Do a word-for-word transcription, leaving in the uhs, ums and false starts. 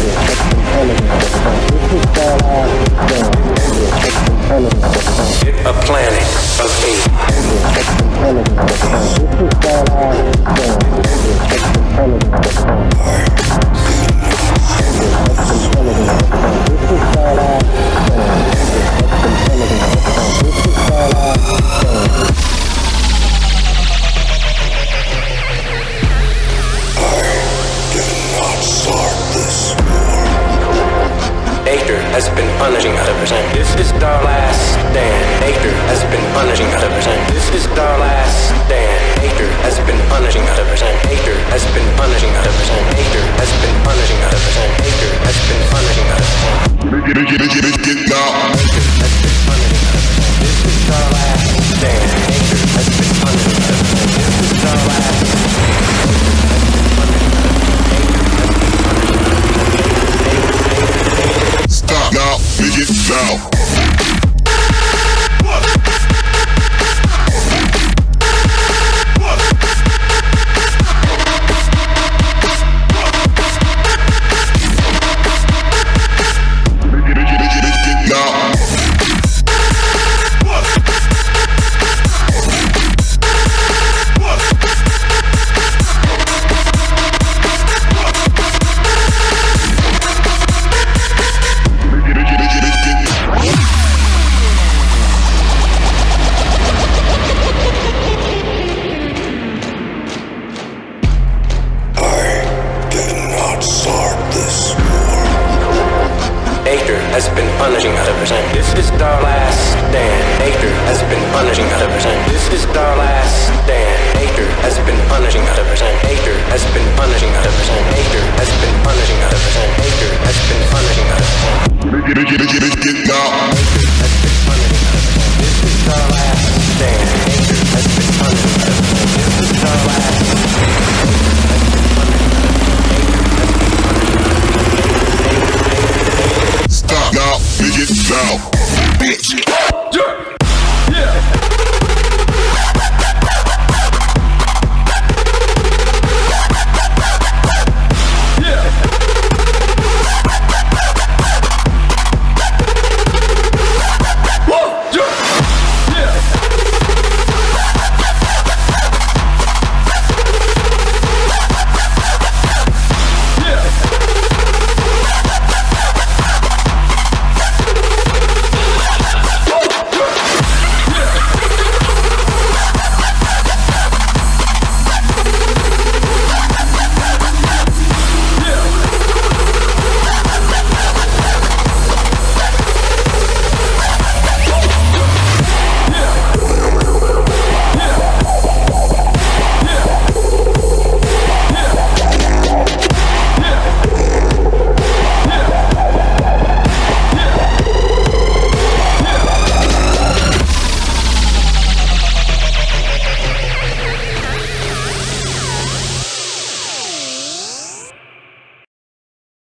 A planet of eight. Has been punishing one hundred percent. This is our last stand. Acre has been punishing one hundred percent. This is our last stand. Acre has been punishing one hundred percent. Acre has been punishing one hundred percent. Acre has been punishing one hundred percent. Acre has been punishing one hundred percent. Get it, get it, get it, get it now. Acre has been punishing one hundred percent. This is our last stand. Acre has been punishing one hundred percent. This is our last stand. Stop now, make it now. Has been punishing one hundred percent. This is our last stand. Acre has been punishing one hundred percent. This is our last stand. Acre has been punishing one hundred percent. Acre has been punishing one hundred percent. Acre has been punishing one hundred percent.